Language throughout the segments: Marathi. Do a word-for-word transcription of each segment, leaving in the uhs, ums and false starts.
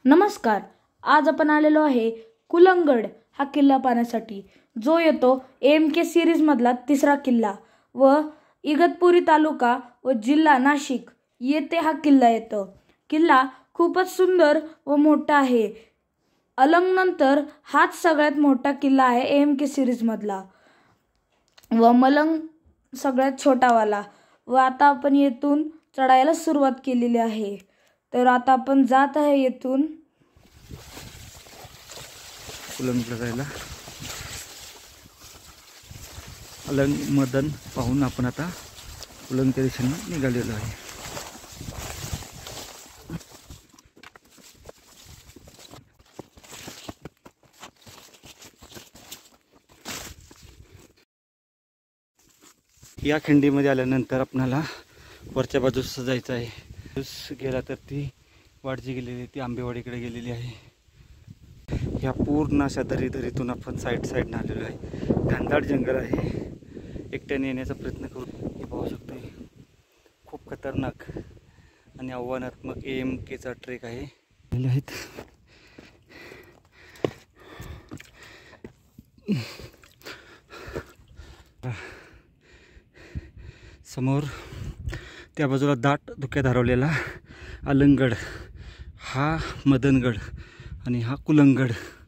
नमस्कार. आज आपण आलेलो आहे कुलंगड हा किल्ला पाहण्यासाठी, जो येतो एम के सिरीज मधला तिसरा किल्ला व इगतपुरी तालुका व जिल्हा नाशिक येथे हा किल्ला येतो. किल्ला खूपच सुंदर व मोठा आहे. अलंग नंतर हाच सगळ्यात मोठा किल्ला आहे एम के सिरीज मधला व मलंग सगळ्यात छोटावाला. व आता आपण येथून चढायला सुरुवात केलेली आहे. तर आता आपण जात आहे येथून कुलंगला जायला. अलंग मदन पाहून आपण आता कुलंगच्या दिशेने निघालेलो आहे. या खिंडीमध्ये आल्यानंतर आपल्याला वरच्या बाजूस जायचं आहे. गेला तर ती वाट जी गेलेली ती आंबेवाडीकडे गेलेली आहे. ह्या पूर्ण अशा दरी दरीतून आपण साईड साईडनं आलेलो आहे. घनदाट जंगल आहे. एकट्याने येण्याचा प्रयत्न करू. हे पाहू शकतो, खूप खतरनाक आणि आव्हानात्मक एम केचा ट्रेक आहे. आहेत समोर त्या बाजूला दाट धुक्यात हरवलेला अलंगड, हा मदनगड आणि हा कुलंगड.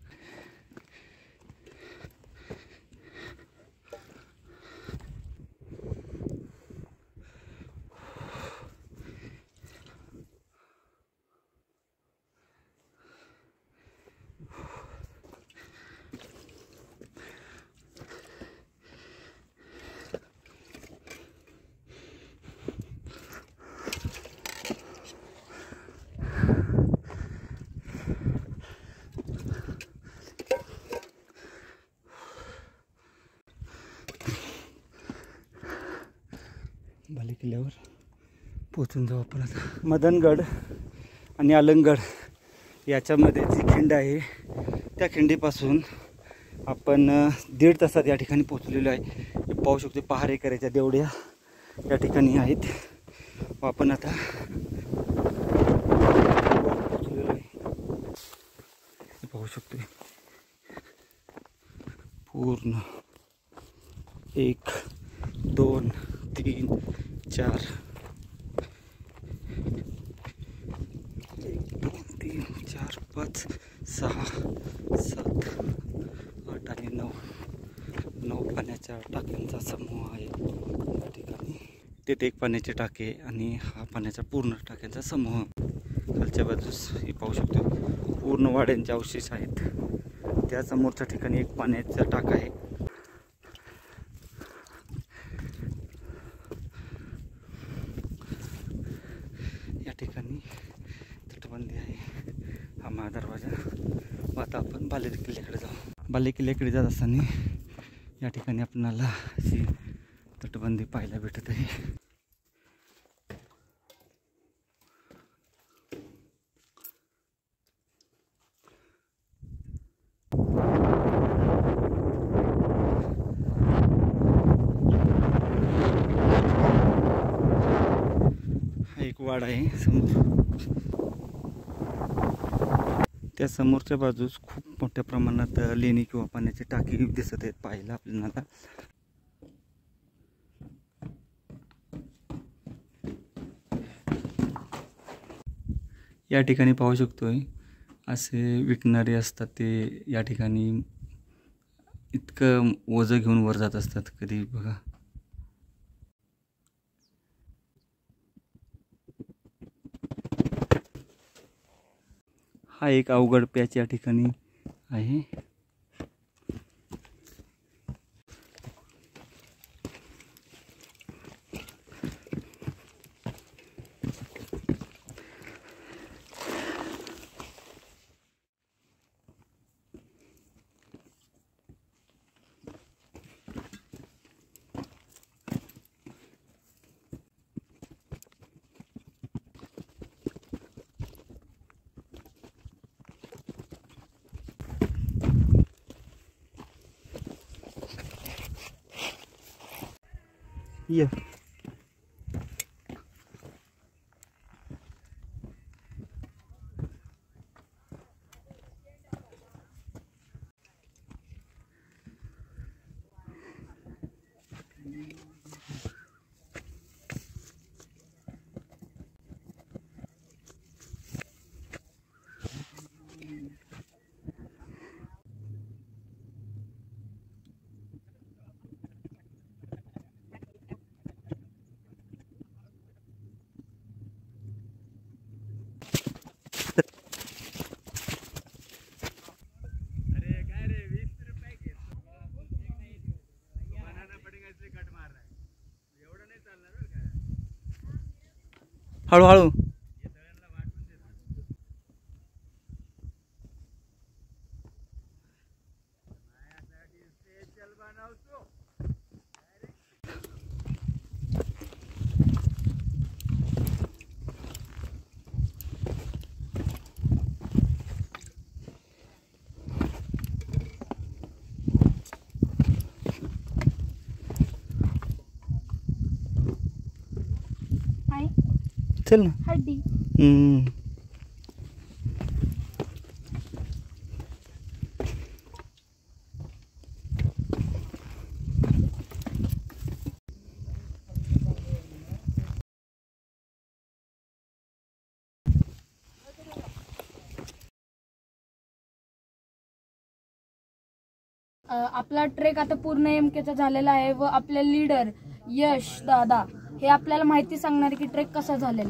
बाले किल्ल्यावर पोचून जाऊ आपण आता. मदनगड आणि अलंगड याच्यामध्ये जी खिंड आहे त्या खिंडीपासून आपण दीड तासात या ठिकाणी पोचलेलो आहे. हे पाहू शकतो, पहारे करायच्या देवड्या या ठिकाणी आहेत. व आपण आता पोचलेलो आहे. हे पाहू शकतो, पूर्ण एक दोन तीन चार एक दोन तीन चार पाच सहा सात आठ आणि नऊ नऊ पाण्याच्या टाक्यांचा समूह आहे या ठिकाणी. तेथे एक पाण्याचे टाके आणि हा पाण्याचा पूर्ण टाक्यांचा समूह. खालच्या बाजूस हे पाहू शकतो, पूर्ण वाड्यांचे अवशेष आहेत. त्या समोरच्या ठिकाणी एक पाण्याचा टाका आहे. ठिकाणी तटबंदी आहे. हा महादरवाजा. आता आपण बाले किल्ल्याकडे जाऊ. बाले किल्ल्याकडे जात असताना या ठिकाणी आपल्याला अशी तटबंदी पाहायला भेटत आहे. एक वाड आहे समोर. त्या समोरच्या बाजूस खूप मोठ्या प्रमाणात लेणी किंवा पाण्याची टाकी दिसत आहेत पाहायला आपल्याला. या ठिकाणी पाहू शकतोय, असे विकणारे असतात ते या ठिकाणी इतकं ओझं घेऊन वर जात असतात. कधी बघा, हा एक अवघड पॅच या ठिकाणी आहे. ये हळूहळू. चल ना. हड्डी. हम्म. आपला ट्रेक आता पूर्ण एम केचा झालेला आहे व आपले लीडर यश दादा हे आपल्याला माहिती सांगणार की ट्रेक कसा झालेला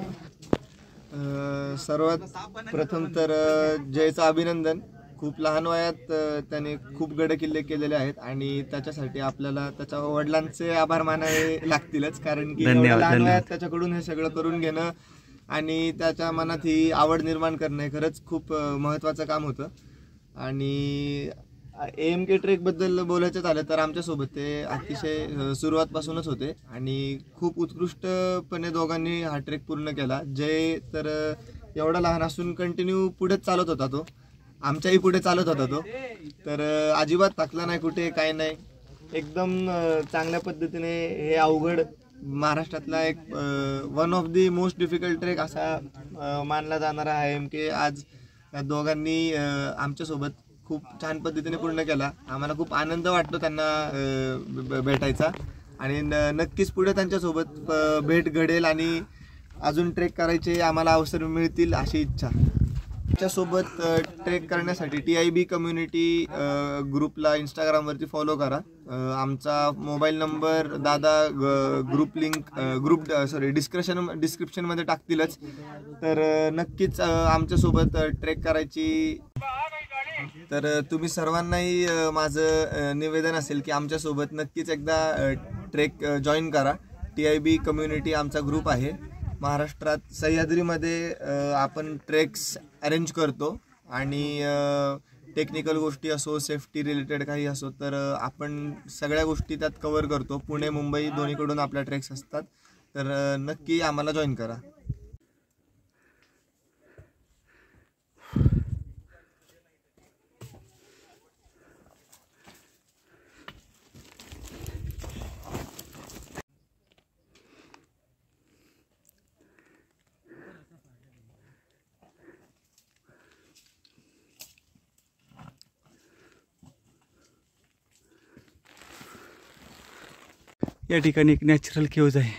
आहे. सर्वात प्रथम तर जयचं अभिनंदन. खूप लहान वयात त्याने खूप गड किल्ले केलेले आहेत आणि त्याच्यासाठी आपल्याला त्याच्या वडिलांचे आभार मानावे लागतीलच, कारण की लहान वयात त्याच्याकडून हे सगळं करून घेणं आणि त्याच्या मनात ही आवड निर्माण करणं हे खरंच खूप महत्त्वाचं काम होतं. आणि एम के ट्रेक बद्दल बोलायचं झालं तर आमच्यासोबत ते अतिशय सुरुवातपासूनच होते आणि खूप उत्कृष्टपणे दोघांनी हा ट्रेक पूर्ण केला. जय तर एवढा लहान असून कंटिन्यू पुढेच चालत होता, तो आमच्याही पुढे चालत होता, तो तर अजिबात थकला नाही कुठे, काय नाही. एकदम चांगल्या पद्धतीने हे अवघड महाराष्ट्रातला एक one of the most difficult trek असा मानला जाणारा आहे एम के आज या दोघांनी आमच्यासोबत खूप छान पद्धतीने पूर्ण केला. आम्हाला खूप आनंद वाटतो त्यांना भेटायचा आणि नक्कीच पुढे त्यांच्यासोबत भेट घडेल आणि अजून ट्रेक करायचे आम्हाला अवसर मिळतील अशी इच्छा. त्याच्यासोबत ट्रेक करण्यासाठी टी आय बी कम्युनिटी ग्रुपला इंस्टाग्रामवरती फॉलो करा. आमचा मोबाईल नंबर दादा group link group sorry description डिस्क्रिप्शनमध्ये टाकतीलच, तर नक्कीच आमच्यासोबत ट्रेक करायची. तर तुम्ही सर्वांनाही माझं निवेदन असेल की आमच्यासोबत नक्कीच एकदा ट्रेक जॉईन करा. टी आय बी कम्युनिटी आमचा ग्रुप आहे. महाराष्ट्रात सह्याद्रीमध्ये आपण ट्रेक्स अरेंज करतो आणि टेक्निकल गोष्टी असो, सेफ्टी रिलेटेड काही असो, तर आपण सगळ्या गोष्टी त्यात कव्हर करतो. पुणे मुंबई दोन्हीकडून आपल्या ट्रेक्स असतात, तर नक्की आम्हाला जॉईन करा. या ठिकाणी एक नॅचरल केव्ज आहे.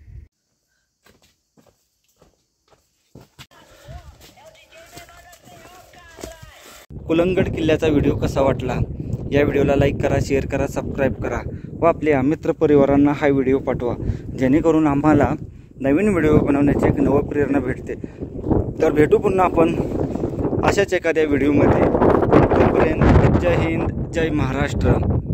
कुलंगड किल्ल्याचा व्हिडिओ कसा वाटला, या व्हिडिओला लाईक करा, शेअर करा, सबस्क्राईब करा व आपल्या मित्रपरिवारांना हा व्हिडिओ पाठवा, जेणेकरून आम्हाला नवीन व्हिडिओ बनवण्याची एक नव प्रेरणा भेटते. तर भेटू पुन्हा आपण अशाच एखाद्या व्हिडिओमध्ये. तोपर्यंत जय हिंद, जय महाराष्ट्र.